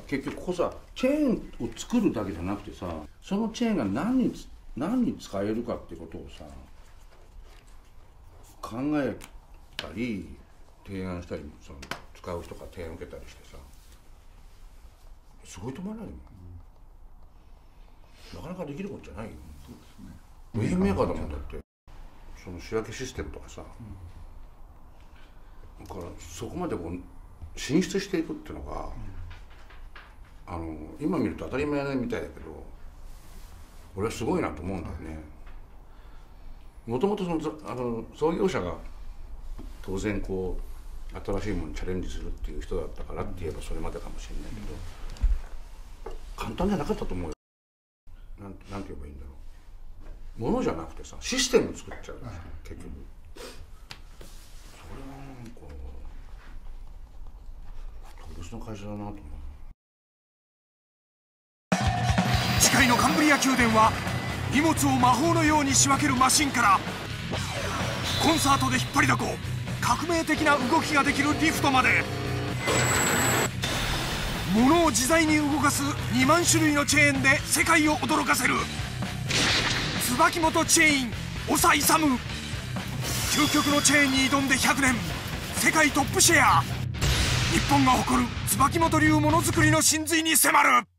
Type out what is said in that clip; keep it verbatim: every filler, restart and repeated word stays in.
結局ここさチェーンを作るだけじゃなくてさ、そのチェーンが何に何に使えるかってことをさ考えたり提案したり、その使う人から提案を受けたりしてさ、すごいと思わないの、うん、なかなかできることじゃないよ。部品メーカーだもんだって。その仕分けシステムとかさ、うん、だからそこまでこう進出していくっていうのが、うん、あの今見ると当たり前みたいだけど、俺はすごいなと思うんだよね。もともとそのあの創業者が当然こう新しいものにチャレンジするっていう人だったからって言えばそれまでかもしれないけど、簡単じゃなかったと思うよ。なんてなんて言えばいいんだろう。ものじゃなくてさ、システム作っちゃう、結局。それはなんか特別な会社だなと思う。 次回のカンブリア宮殿は荷物を魔法のように仕分けるマシンから、コンサートで引っ張りだこ革命的な動きができるリフトまで、物を自在に動かすにまん種類のチェーンで世界を驚かせる椿本チェーン長勇。究極のチェーンに挑んでひゃくねん、世界トップシェア。日本が誇る椿本流ものづくりの真髄に迫る。